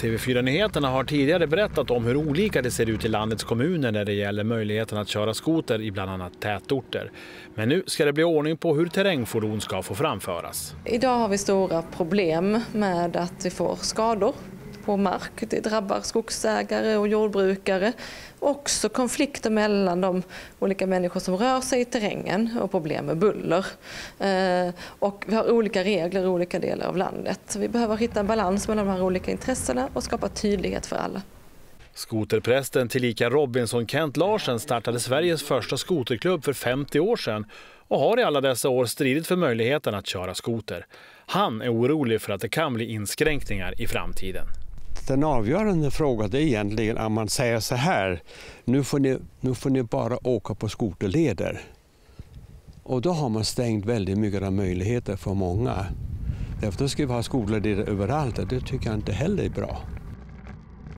TV4-nyheterna har tidigare berättat om hur olika det ser ut i landets kommuner när det gäller möjligheten att köra skoter i bland annat tätorter. Men nu ska det bli ordning på hur terrängfordon ska få framföras. Idag har vi stora problem med att vi får skador på mark. Det drabbar skogsägare och jordbrukare. Också konflikter mellan de olika människor som rör sig i terrängen och problem med buller. Och vi har olika regler i olika delar av landet. Vi behöver hitta en balans mellan de här olika intressena och skapa tydlighet för alla. Skoterprästen tillika Robinson Kent Larsen startade Sveriges första skoterklubb för 50 år sedan och har i alla dessa år stridit för möjligheten att köra skoter. Han är orolig för att det kan bli inskränkningar i framtiden. Den avgörande frågan är egentligen om man säger så här, nu får ni bara åka på skoterleder. Och då har man stängt väldigt mycket av möjligheter för många. Därför ska vi ha skoterleder överallt och det tycker jag inte heller är bra.